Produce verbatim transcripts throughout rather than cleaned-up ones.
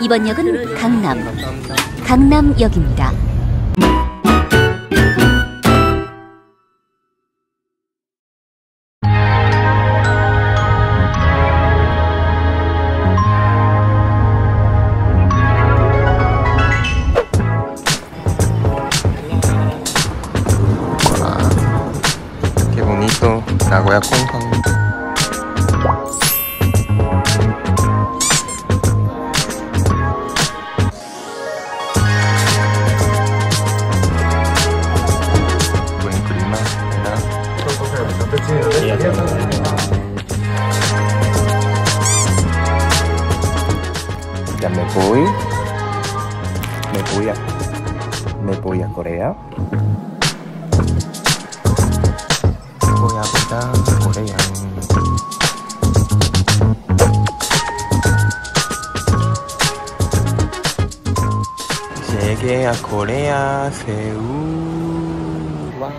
이번 역은 강남, 강남역입니다. Qué bonito, Nagoya Konghang. Ya me voy, me voy a, me voy a Corea. Voy a visitar Corea. Llegué a Corea, Seúl. 와.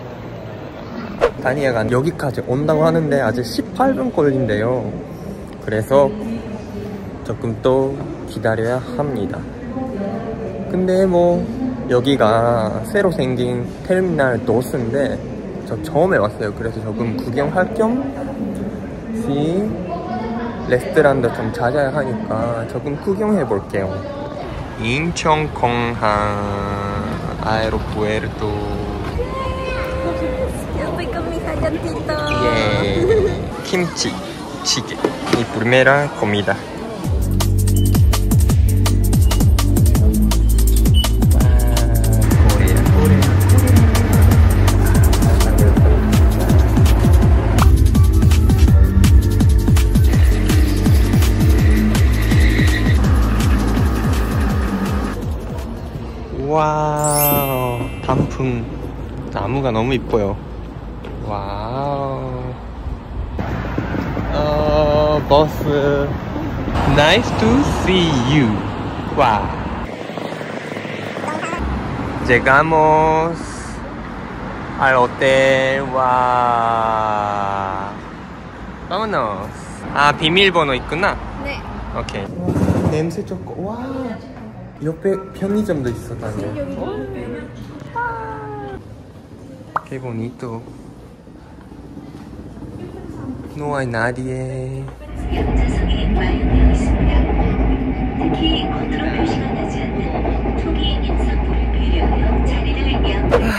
다니아가 여기까지 온다고 하는데 아직 십팔 분 걸린대요. 그래서 조금 또 기다려야 합니다. 근데 뭐 여기가 새로 생긴 테르미널 도스인데 저 처음에 왔어요. 그래서 조금 구경할 겸 시 레스토랑도 좀 찾아야 하니까 조금 구경해 볼게요. 인천공항 아에로푸에르토. 예, 김치 찌개. Mi primera comida. 와우, 단풍 나무가 너무 이뻐요. 와우. 어, 버스. Nice to see you. 와. Llegamos al hotel. 와. Vámonos. 아, 비밀번호 있구나. 네. 오케이. 냄새 좋고. 와. 옆에 편의점도 있어, 다녀. Qué bonito. No hay nadie. 양자석이 마련되어 있습니다. 특히 컨트롤 표시가 나지 않는 투기 인상불을 배려하여 자리를 양.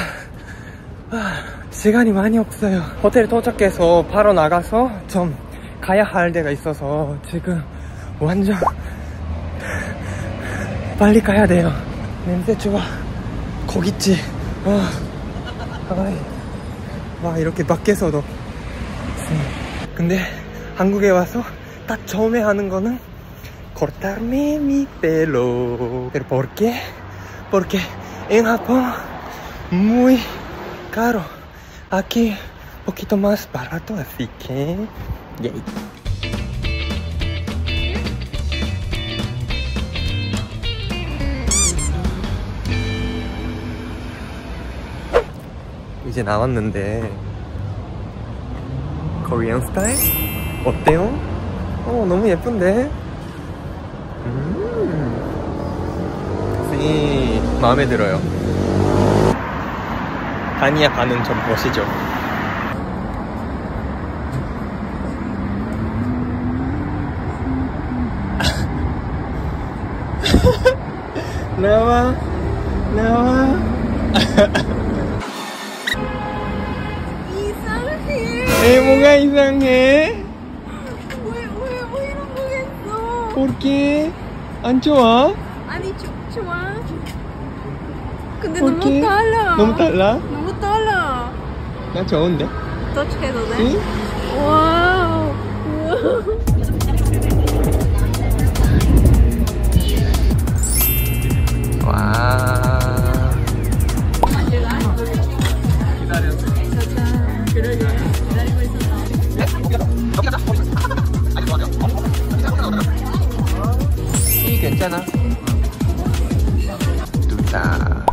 시간이 많이 없어요. 호텔 도착해서 바로 나가서 좀 가야 할 데가 있어서 지금 완전 빨리 가야 돼요. 냄새 좋아. 고깃집. 와, 와 이렇게 밖에서도. 근데 한국에 와서 딱 처음에 하는 거는 cortarme mi pelo. Pero ¿por qué? Porque en Japón muy caro. Aquí un poquito más barato, así que yay. 이제 나왔는데 코리안 스타일? 어때요? 어, 너무 예쁜데? 음. 이 마음에 들어요. 다니아 가는 점 보시죠. 나와 나와. 에, 뭐가 이상해? 왜, 왜, 왜 이런 거겠어? ¿Por qué? 안 좋아? 아니, 조, 좋아. 근데 ¿Por 너무 qué? 달라. 너무 달라? 너무 달라. 나 좋은데? 터치해도 돼? 응? 와우. 와. 이 괜찮아. 두다.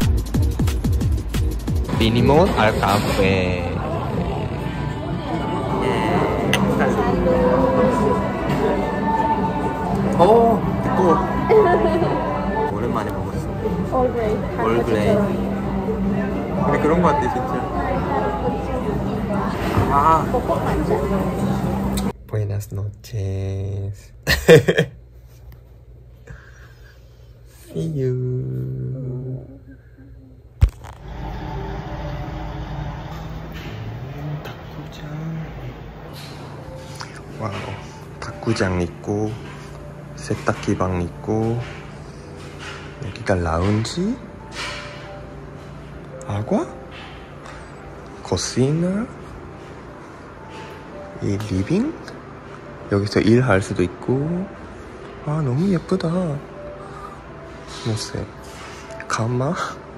Vinimos al café. 어, 뜨거워. 얼그레이. 근데 그런 거 같아 진짜. 아. Buenas noches. See you. 탁구장. 와우. 탁구장 있고 세탁기 방 있고 여기가 라운지, 아과, 코시나, 이 리빙? 여기서 일할 수도 있고. 아 너무 예쁘다. No sé. Cama.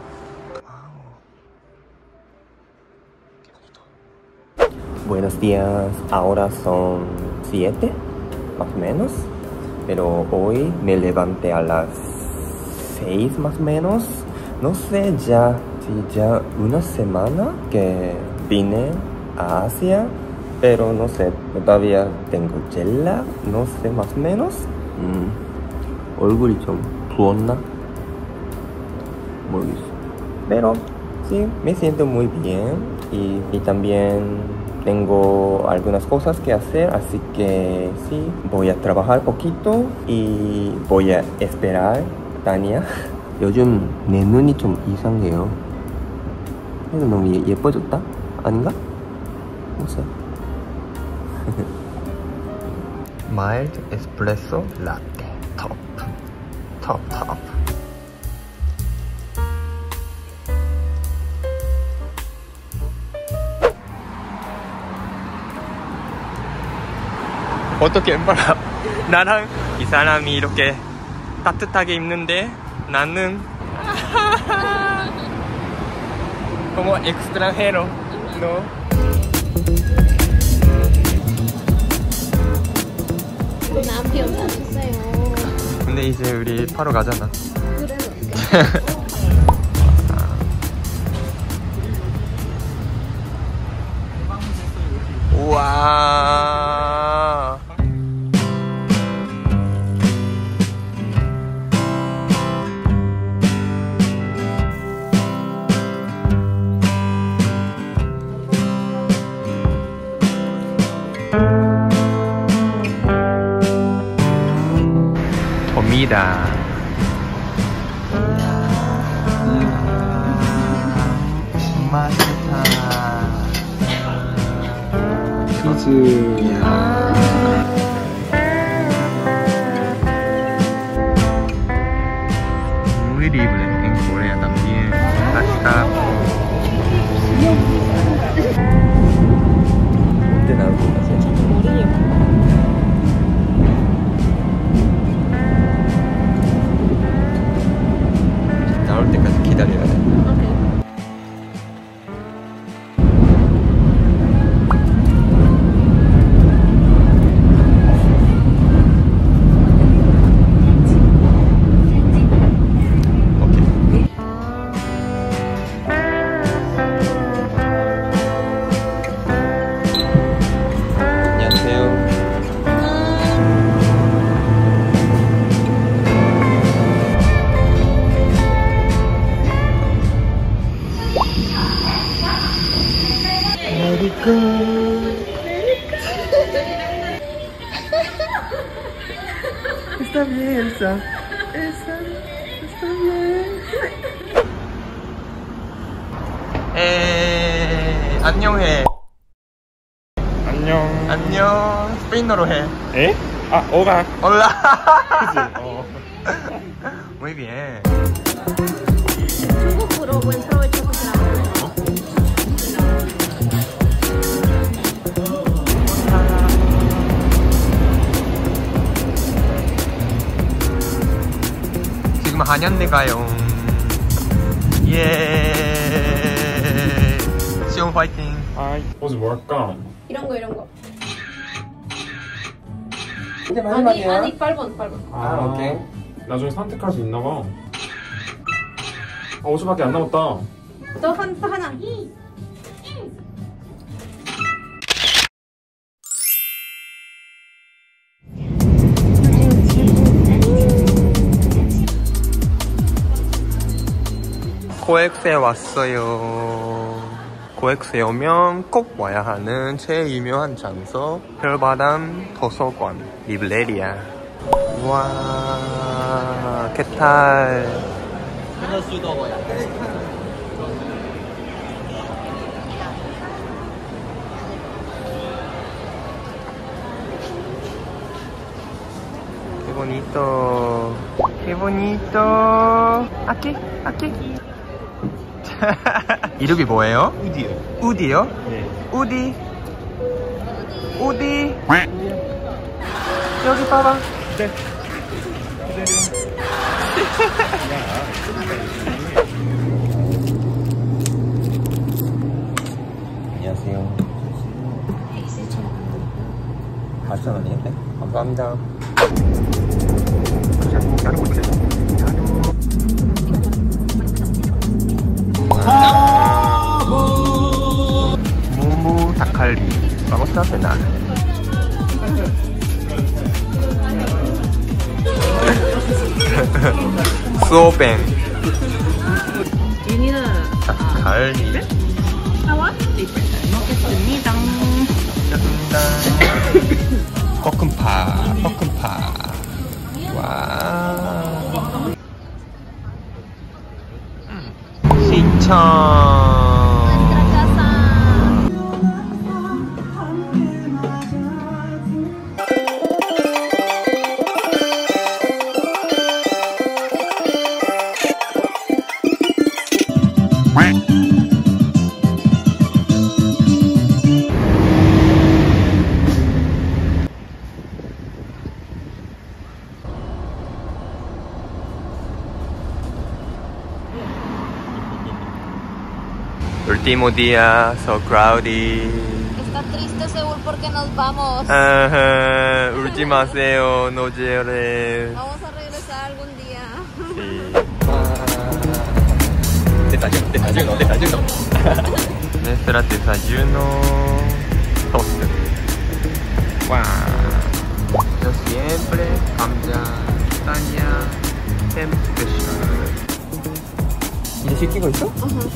Buenos días. Ahora son siete, más o menos. Pero hoy me levanté a las seis más o menos. No sé ya si ya una semana que vine a Asia. Pero no sé, todavía tengo 젤라. No sé más o menos. 음, 얼굴이 좀 부었나? 모르겠어. Pero sí, me siento muy bien. Y, y también tengo algunas cosas que hacer. Así que sí, voy a trabajar poquito. Y voy a esperar Tania. 요즘 내 눈이 좀 이상해요. 그래도 너무 예, 예뻐졌다? 아닌가? No sé. Mild espresso latte. Top. Top, top. 어떻게 엠바라 나랑 이 사람이 이렇게 따뜻하게 입는데 나는 como extranjero, no? 남편 가셨어요. 근데 이제 우리 바로 가잖아. 그래. 우와. 봅니다. 맛있다. 치즈야. Muy libre en Corea también. 맛있다. 언제 나올 것 같아? 나올 때까지 기다려야 돼. Está bien, Elsa. Elsa, está bien. 에, 안녕해. 안녕. 안녕. 스페인어로 해. 에? 아, 오가. 올라. 그치? 어. Muy bien. 중국으로 buen provecho con 지금 한양대 가요. 예. 시험 파이팅. 아이, 옷이 뭐 할까? 이런 거 이런 거. 이제 아니 마지막이야. 아니 팔 번 팔 번. 아, 오케이. 나중에 선택할 수 있나 봐. 아, 오 초밖에 안 남았다. 또 한 또 하나. 코엑스에 왔어요. 코엑스에 오면 꼭 와야 하는 제일 유명한 장소 별바람 도서관 리브레리아. 와, 게탈. Qué bonito. Qué bonito. Aquí, aquí. 이름이 뭐예요? 우디요. 우디요? 네. 우디. 우디. 여기 봐봐. 네. 안녕하세요. 팔천 원이요? 네. 감사합니다. 무무 닭갈비. Vamos a cenar. 수오뱅. 닭갈비. 먹겠습니다. 볶음파, 볶음파. 와. 시청. Último día, so crowded. Está triste Seúl porque nos vamos. Ajá, última seo, no llores. Vamos a regresar algún día. Sí. Desayuno, desayuno, desayuno. Nuestra desayuno toast. Wow. Yo siempre 감자, castaña, 햄 스페셜. 이제 시키고 있어?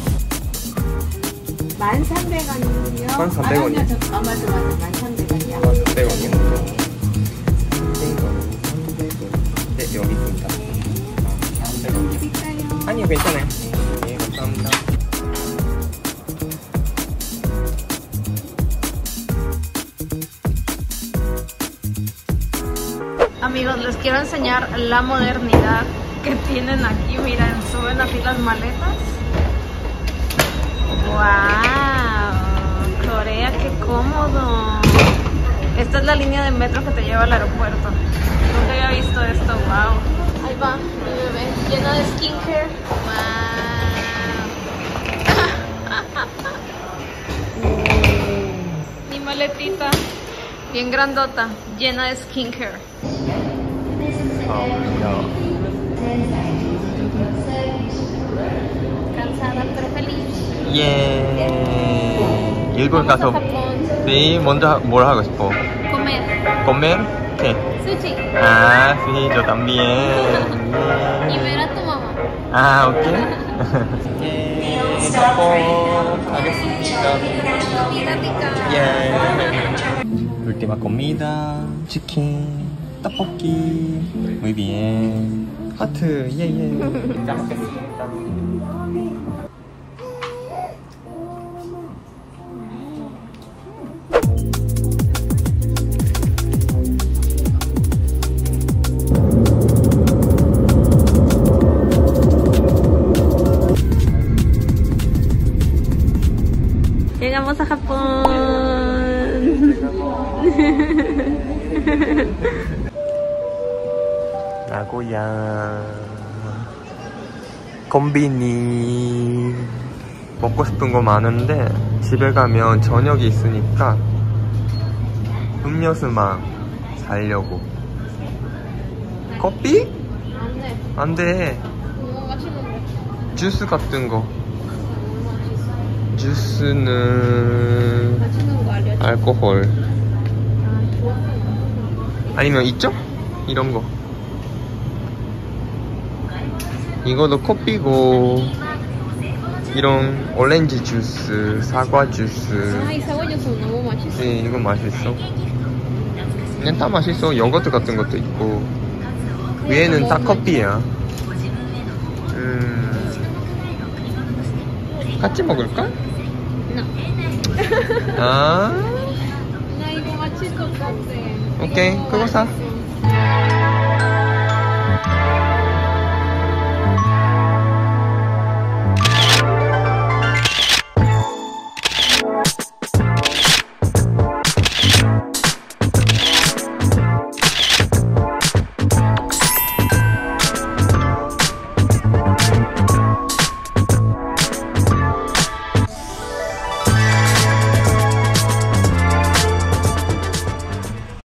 만 삼백 원이요. 만 삼백 원이요? 아, 맞아, 맞아. 만 삼백 원이요. 만 삼백 원이요? 네, 여기 있습니다. 삼백 원. 드릴까요? 아니요, 괜찮아요. 네, 감사합니다. Amigos, les quiero enseñar la modernidad que tienen aquí. Miren, suben así las maletas. ¡Wow! Corea, qué cómodo. Esta es la línea de metro que te lleva al aeropuerto. Nunca había visto esto, wow. Ahí va mi bebé, llena de skincare. Wow. Mi maletita, bien grandota, llena de skincare. Cansada pero feliz. 예. 일본 가서 네, 먼저 뭘 하고 싶어? Comer. comer? ¿Qué? Sushi. Ah, sí, yo también. Y ver a tu mamá. Ah, ok. 예. 짬뽕 가겠습니다. Comida rica. 예. Última comida. 치킨. 떡볶이. Muy bien. 하트. 예, 예. 잘 먹겠습니다. Llegamos a Japón. 나고야. 콤비니. 먹고 싶은 거 많은데 집에 가면 저녁이 있으니까 음료수만 사려고. 커피? 안 돼. 안 돼. 너무 맛있는데. 주스 같은 거. 주스는 맛있는 거 알려줘. 알코올. 아, 좋아. 아니면 있죠? 이런 거. 이거도 커피고 이런 오렌지 주스, 사과 주스. 아, 이 사과 주스 너무 맛있어. 네, 이거 맛있어. 그냥 다 맛있어. 요거트 같은 것도 있고. 위에는 다 커피야. 음. 같이 먹을까? 아. 나 이거 맛있을 것 같아. 오케이, 그거 사. 맛있어.